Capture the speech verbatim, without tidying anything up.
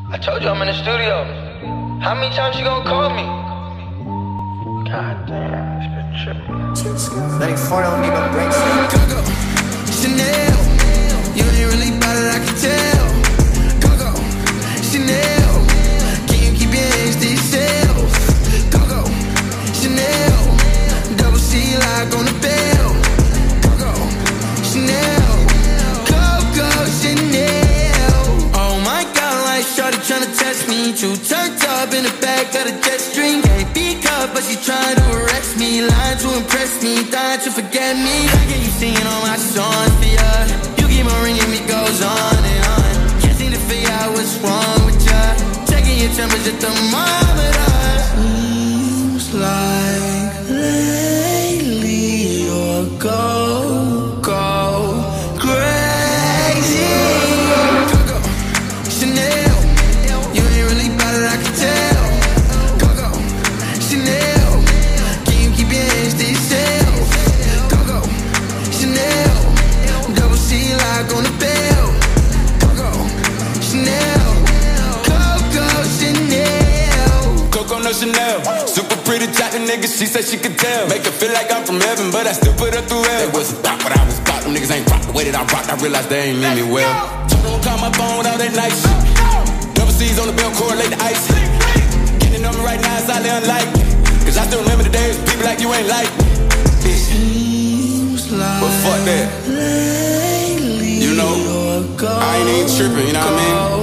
I told you I'm in the studio. How many times you gonna call me? God damn, it's been tripping. ninety-four don't need no breaks. Coco Chanel, you ain't really bout it, I can tell. Coco Chanel, can you keep your hands to yourself? Coco Chanel, double C lock on the bell. Coco Chanel, Coco Chanel. Oh my God, like shawty tryna test me. Too turned up in the back of the jetstream. Can't be caught, but she trying to arrest me. Lying to impress me, dying to forget me. I get you singing all my songs for ya. You keep on ringing, me goes on and on. Can't seem to figure out what's wrong with ya. Checking your temperature, thermometer. Seems like lately you're go, go crazy. Coco Chanel, you ain't really bout it, I can tell. Coco Chanel, can you keep your hands to yourself? Coco Chanel, double C lock on the bell. Coco Chanel, Coco Chanel. Coco no Chanel, super pretty type of nigga, she said she could tell. Make her feel like I'm from heaven, but I still put her through hell. They wasn't about what I was about, them niggas ain't rock the way that I rocked. I realized they ain't mean me well. Told them call my phone with all that nice shit. Double C's on the bell, correlate the ice. Getting on me right now is highly unlikely, cause I still remember the days with people like you ain't like me. Seems like but fuck that, you know, I ain't even tripping, you know what I mean?